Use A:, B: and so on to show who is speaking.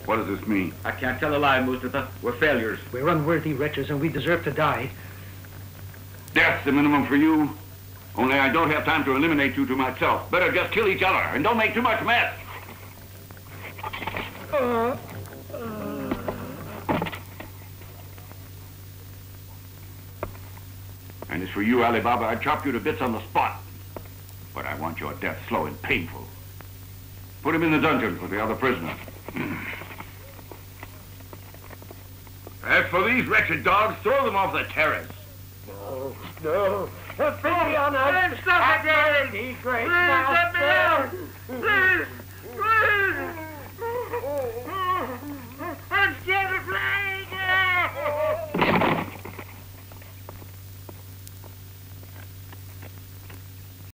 A: What does this mean?
B: I can't tell a lie, Mustafa. We're failures.
C: We're unworthy wretches, and we deserve to die.
A: Death's the minimum for you. Only I don't have time to eliminate you to myself. Better just kill each other, and don't make too much mess. And as for you, Ali Baba, I'd chop you to bits on the spot. But I want your death slow and painful. Put him in the dungeon with the other prisoners. As for these wretched dogs, throw them off the terrace.
C: No, no. The pity on us.
B: Please stop it, Daddy.
C: Great
B: Please let me out. Please. Please.